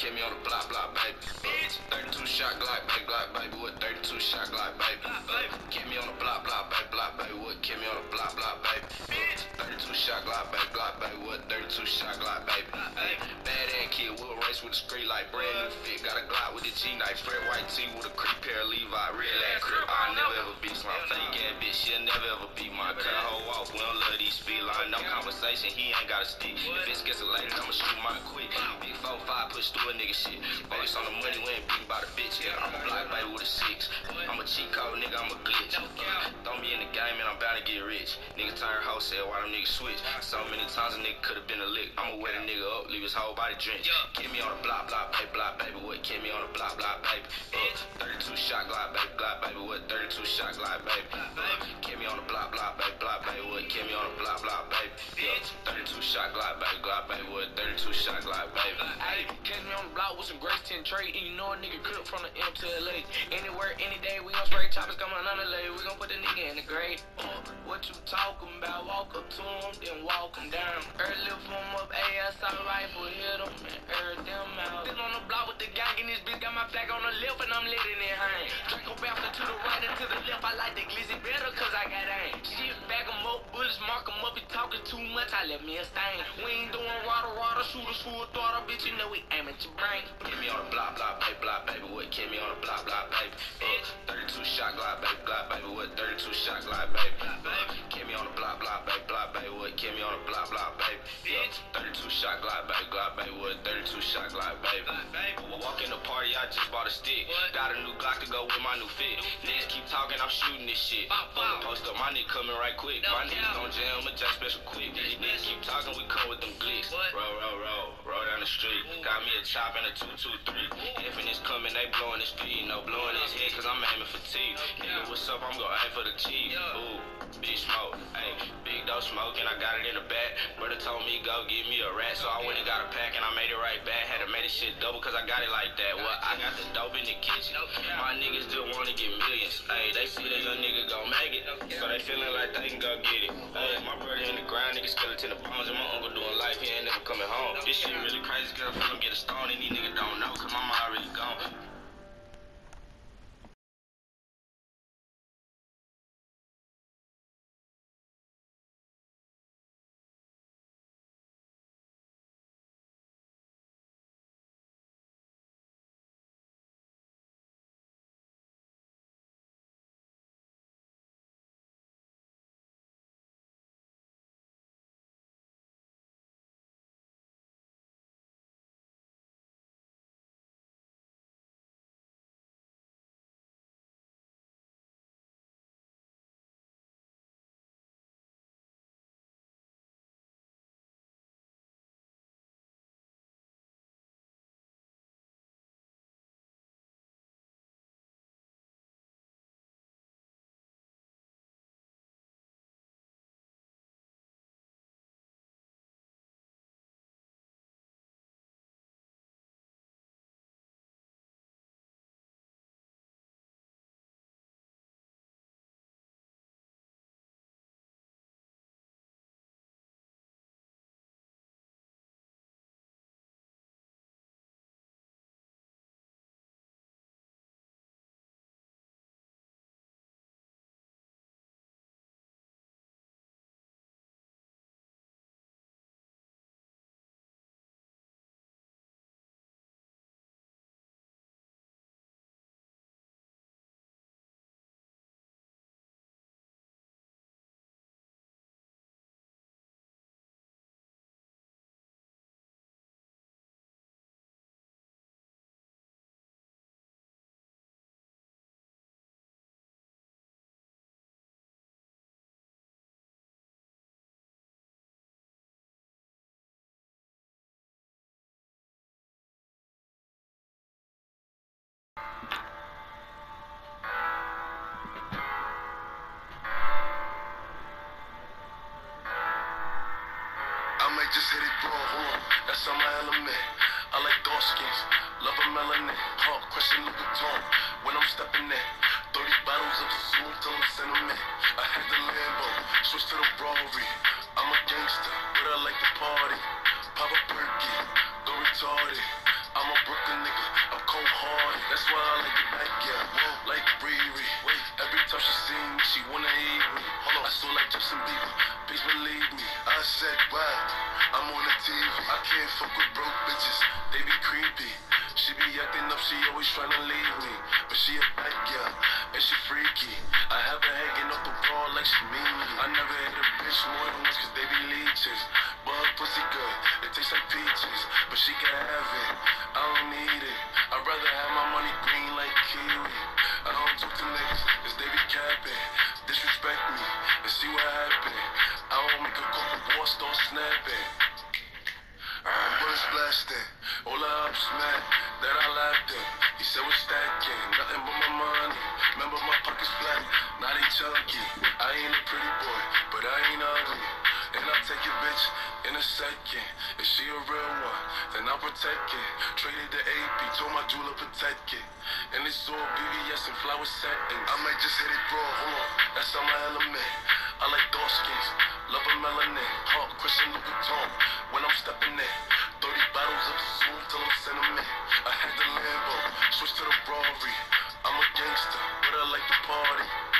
Kill me on the block, baby. 32 shot Glock, baby, what 32 shot Glock, baby. Kill me on the block, baby, what kill me on the block, baby. 32 shot Glock, baby, what 32 shot Glock, baby. Bad ass kid, we'll race with the street like brand new fit. Got a Glock with the G-knife, Fred white tee with a creep pair of Levi, real ass crib. I'll never ever be my fake ass bitch, she'll never ever be my cut hoe off. We don't love these speed line, no conversation, he ain't got a stick. If it's escalated, I'ma shoot mine quick. Big 4-5, push through a nigga shit. Focus on the money, we ain't beating by the bitch. Yeah, I'm a block baby with a 6. I'm a cheat code, nigga, I'm a glitch. Throw me in the game and I'm bound to get rich. Nigga turn wholesale, why them niggas switch? So many times a nigga could've been a lick. I'ma wet a nigga up, leave his whole body drenched. Kill me on the block, baby, what? Kill me on the block, baby. 32 shot Glock, baby, what? 32 shot Glock, baby. Kill me on the block, baby, what? Kill me on the block, baby. 32 shot Glock, baby, what? 32 shot Glock, baby. Hey, catch me on the block with some Grace 10 trade, and you know a nigga crip from the M to LA. Anywhere, any day, we gon' spray choppers coming on the lay. We gon' put the nigga in the grave. What you talking about? Walk up to him, then walk him down. Lift him up, ASI rifle, hit him, and them out. Still on the block with the gang, and this bitch got my flag on the left, and I'm letting it hang. Draco bouncing to the right and to the left, I like the glizzy better, cause I got aim. Shit, back him up, bullets mark him up, he talking too much, I left me a stain. We ain't doing rada, shooters full throttle, bitch, you know we aim at your brain. Kill me on the block, baby, what? Kill me on the block, baby. 32 shot Glock, baby, what? 32 shot Glock, baby. Kill me on the block, baby, what? Kill me on the block, baby. 32 shot Glock, baby, what? 32 shot Glock, baby. Walk in the party, I just bought a stick. Got a new Glock to go with my new fit. Niggas keep talking, I'm shooting this shit. Post up, my nigga coming right quick. My niggas gon' jam, adjust special quick. Niggas keep talking, we come with them glicks. Roll down the street. Got me a chop and a 223. Infinite's coming, they blowing the speed. No blowing his head, cause I'm aiming for T. Nigga, what's up? I'm gon' aim for the cheese. Ooh, big smoke. Ayy, big dope smoke, and I got it in the back. Brother told me go get me a rat, so I went and got a pack, and I made it right back. Had to make this shit double, cause I got it like that. What? I got the dope in the kitchen. My niggas still wanna get millions. Ayy, they see that young nigga gon' make it, so they feeling like they can go get it. Ayy, my brother in the ground, nigga skeleton the bones, and my uncle doing life, he ain't never coming home. This shit really crazy, girl, feel him get a stone, and these niggas don't know, cause my mom already gone. Just hit it raw, that's on my element. I like dark skins, love a melanin. Heart crushing Louis Vuitton when I'm stepping in. 30 bottles of Zoom till I'm sentiment. I had the Lambo, switch to the Rari. I'm a gangster, but I like to party. Pop a perky, go retarded. I'm a That's why I like the back, yeah. Like Riri. Every time she see me, she wanna eat me. I saw like Justin Bieber, please believe me. I said, wow, I'm on the TV. I can't fuck with broke bitches, they be creepy. She be acting up, she always tryna leave me. But she a bad girl, and she freaky. I have her hanging off the wall like she mean me. I never hit a bitch more than once cause they be leeches. But her pussy good, it tastes like peaches. But she can have it, I don't need it. I'd rather have my money green like kiwi. I don't talk to niggas cause they be capping. Disrespect me and see what happen. I don't make a couple war start snapping. Bullets blasting, all the ups mad that I laughed at. He said we're stacking, nothing but my money. Remember my pockets flat, now they chunky. I ain't a pretty boy, but I ain't ugly. And I'll take your bitch in a second. If she a real one, then I'll protect it. Traded the AP, told my jeweler protect it. And it's all BBS and flower settings. I might just hit it raw, hold on, that's on my element. I like dark skins, love a melanin. Heart, Christian Louboutin, when I'm stepping in. 30 bottles of Zoom till I'm sentiment. I had the Lambo, switch to the Rari. I'm a gangster, but I like to party.